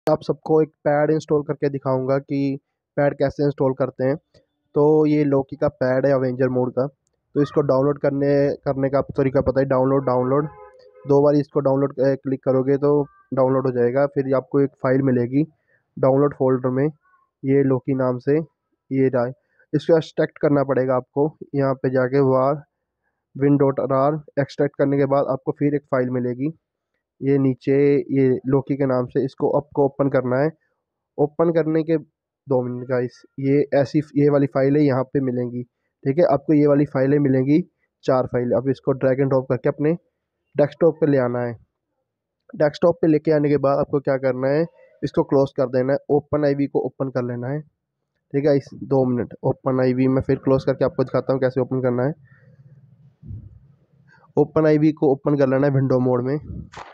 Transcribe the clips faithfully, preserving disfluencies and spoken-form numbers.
आप सबको एक पैड इंस्टॉल करके दिखाऊंगा कि पैड कैसे इंस्टॉल करते हैं। तो ये लोकी का पैड है अवेंजर मोड का। तो इसको डाउनलोड करने करने का आपको तरीका पता है, डाउनलोड डाउनलोड दो बार इसको डाउनलोड क्लिक करोगे तो डाउनलोड हो जाएगा। फिर आपको एक फ़ाइल मिलेगी डाउनलोड फोल्डर में, ये लोकी नाम से। ये रहा, इसको एक्सट्रैक्ट करना पड़ेगा आपको। यहाँ पे जाके war win dot R extract करने के बाद आपको फिर एक फ़ाइल मिलेगी ये नीचे, ये लोकी के नाम से। इसको आपको ओपन करना है। ओपन करने के दो मिनट गाइस, ये ऐसी ये वाली फाइलें यहाँ पे मिलेंगी। ठीक है, आपको ये वाली फाइलें मिलेंगी, चार फाइलें। अब इसको ड्रैग एंड ड्रॉप करके अपने डेस्कटॉप पे ले आना है। डेस्कटॉप पे लेके आने के बाद आपको क्या करना है, इसको क्लोज कर देना है। ओपन आईवी को ओपन कर लेना है। ठीक है, इस दो मिनट ओपन आईवी में फिर क्लोज करके आपको दिखाता हूँ कैसे ओपन करना है। ओपन आईवी को ओपन कर लेना है विंडो मोड में।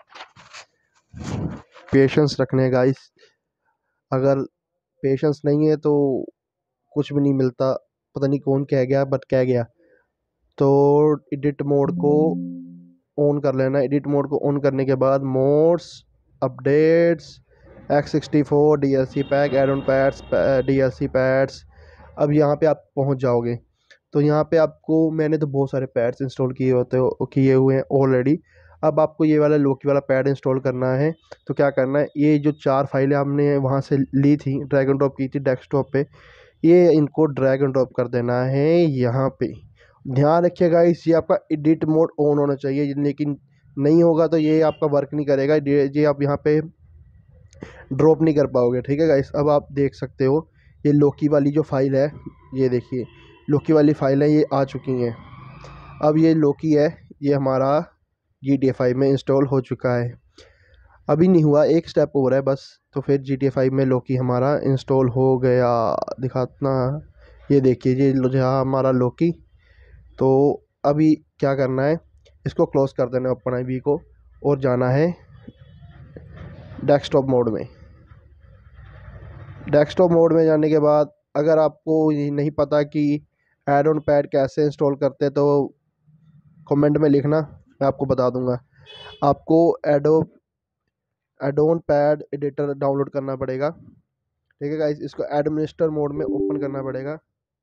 पेशेंस रखने है गाइस, अगर पेशेंस नहीं है तो कुछ भी नहीं मिलता। पता नहीं कौन कह गया, बट कह गया। तो एडिट मोड को ऑन कर लेना। एडिट मोड को ऑन करने के बाद mods, updates, X sixty four D L C pack, add on pads, D L C pads. अब यहाँ पे आप पहुँच जाओगे। तो यहाँ पे आपको, मैंने तो बहुत सारे पैड्स इंस्टॉल किए होते हो किए हुए हैं ऑलरेडी। अब आपको ये वाला लोकी वाला पैड इंस्टॉल करना है। तो क्या करना है, ये जो चार फाइलें हमने वहाँ से ली थी, ड्रैग एंड ड्रॉप की थी डेस्कटॉप पे, ये इनको ड्रैग एंड ड्रॉप कर देना है यहाँ पे। ध्यान रखिएगा इस, ये आपका एडिट मोड ऑन होना चाहिए, लेकिन नहीं होगा तो ये आपका वर्क नहीं करेगा। ये आप यहाँ पे ड्रॉप नहीं कर पाओगे। ठीक है गाइस, अब आप देख सकते हो ये लोकी वाली जो फाइल है, ये देखिए लोकी वाली फाइल है, ये आ चुकी हैं। अब ये लोकी है, ये हमारा जी टी ए फाइव में इंस्टॉल हो चुका है। अभी नहीं हुआ, एक स्टेप हो रहा है बस, तो फिर जी टी ए फाइव में लोकी हमारा इंस्टॉल हो गया। दिखातना, ये देखिए ये जहाँ हमारा लोकी। तो अभी क्या करना है, इसको क्लोज कर देना है ओपन आईवी को, और जाना है डेस्कटॉप मोड में। डेस्कटॉप मोड में जाने के बाद अगर आपको ये नहीं पता कि एड ऑन पैड कैसे इंस्टॉल करते तो कमेंट में लिखना, मैं आपको बता दूंगा। आपको एडो एडोन पैड एडिटर डाउनलोड करना पड़ेगा। ठीक है गाइस, इसको एडमिनिस्टर मोड में ओपन करना पड़ेगा।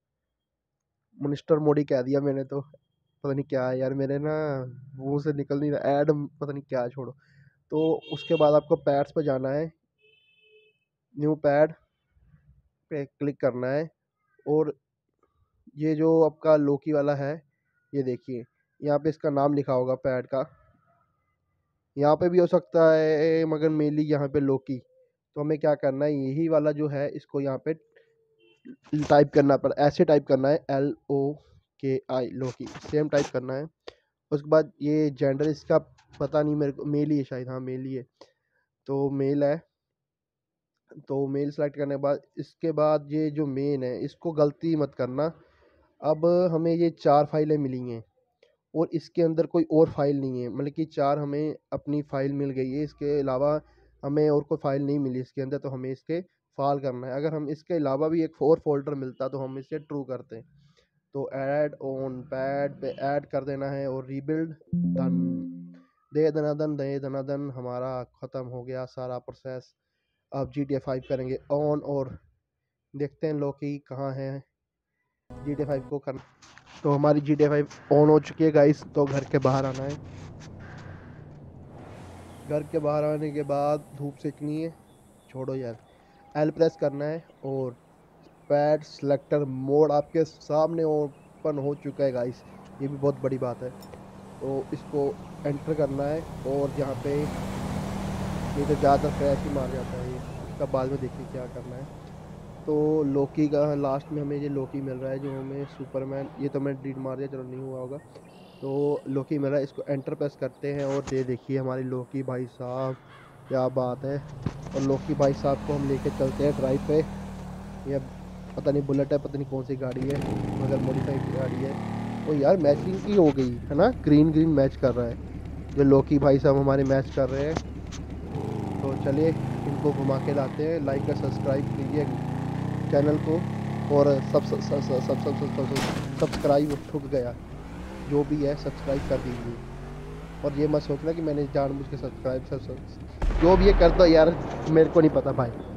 मिनिस्टर मोड ही कह दिया मैंने तो, पता नहीं क्या है यार, मेरे ना मुंह से निकल नहीं रहा, ऐड पता नहीं क्या है, छोड़ो। तो उसके बाद आपको पैड्स पे जाना है, न्यू पैड पे क्लिक करना है। और ये जो आपका लोकी वाला है, ये देखिए यहाँ पे इसका नाम लिखा होगा पैड का। यहाँ पे भी हो सकता है मगर मेनली यहाँ पे लोकी। तो हमें क्या करना है, यही वाला जो है इसको यहाँ पे टाइप करना पड़ा, ऐसे टाइप करना है, एल ओ के आई लोकी, सेम टाइप करना है। उसके बाद ये जेंडर इसका पता नहीं मेरे को, मेल ही है शायद, हाँ मेल ही है। तो मेल है, तो मेल सेलेक्ट करने के बाद इसके बाद ये जो मेन है इसको गलती मत करना। अब हमें ये चार फाइलें मिली हैं और इसके अंदर कोई और फाइल नहीं है, मतलब कि चार हमें अपनी फ़ाइल मिल गई है, इसके अलावा हमें और कोई फ़ाइल नहीं मिली इसके अंदर। तो हमें इसके फाल करना है। अगर हम इसके अलावा भी एक और फोल्डर मिलता तो हम इसे ट्रू करते। तो ऐड ऑन पैड पे ऐड कर देना है और रीबिल्ड डन। दे दनादन दे दनादन हमारा ख़त्म हो गया सारा प्रोसेस। अब जी टी ए फाइव करेंगे ऑन और देखते हैं लोकी कहाँ है। जी टी ए फाइव को करना, तो हमारी G T A five on हो चुकी है गाइस। तो घर के बाहर आना है। घर के बाहर आने के बाद धूप सेकनी है, छोड़ो यार, एल प्रेस करना है और पैड सेलेक्टर मोड आपके सामने ओपन हो चुका है गाइस। ये भी बहुत बड़ी बात है। तो इसको एंटर करना है और यहाँ पे ये तो ज़्यादातर क्रैश ही मार जाता है, ये इसका बाद में देखिए क्या करना है। तो लोकी का लास्ट में हमें ये लोकी मिल रहा है जो हमें सुपरमैन, ये तो मैं डिलीट मार दिया, चलो नहीं हुआ होगा। तो लोकी मिल रहा है, इसको एंटर प्रेस करते हैं और ये देखिए हमारी लोकी भाई साहब, क्या बात है। और लोकी भाई साहब को हम लेके चलते हैं ड्राइव पे। ये पता नहीं बुलेट है, पता नहीं कौन सी गाड़ी है, मगर मॉडिफाइड गाड़ी है। तो यार मैचिंग की हो गई है ना, ग्रीन ग्रीन मैच कर रहा है, जो लोकी भाई साहब हमारे मैच कर रहे हैं। तो चलिए इनको घुमा के लाते हैं। लाइक और सब्सक्राइब कीजिए चैनल को, और सब सब सब सब सब सब सब्सक्राइब ठुक गया, जो भी है सब्सक्राइब कर दीजिए। और ये मत सोचना कि मैंने जानबूझ के सब्सक्राइब सब सब- जो भी ये करता यार, मेरे को नहीं पता भाई।